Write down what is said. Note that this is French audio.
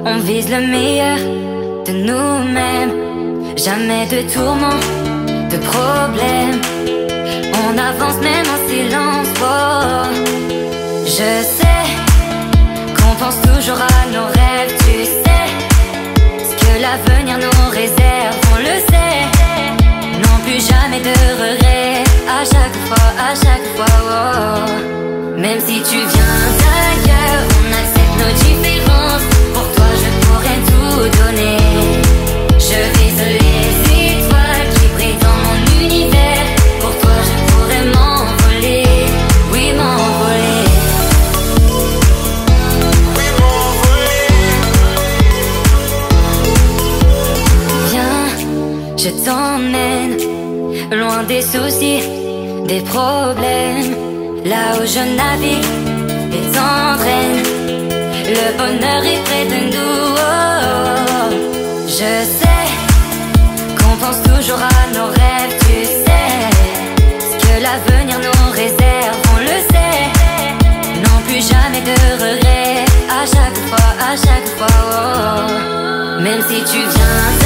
On vise le meilleur de nous-mêmes, jamais de tourments, de problèmes. On avance même en silence. Oh. Je sais qu'on pense toujours à nos rêves. Tu sais ce que l'avenir nous réserve. On le sait, non plus jamais de regrets. À chaque fois, oh. Même si tu viens d'ailleurs, on accepte nos différences. Pour toi je pourrais tout donner. Je vise les étoiles qui brillent dans mon univers. Pour toi je pourrais m'envoler, oui m'envoler. Oui m'envoler. Viens, je t'emmène loin des soucis, des problèmes. Là où je navigue et t'entraîne, le bonheur est près de nous. Oh, je sais qu'on pense toujours à nos rêves. Tu sais ce que l'avenir nous réserve. On le sait, non plus jamais de regrets. À chaque fois, oh. Même si tu viens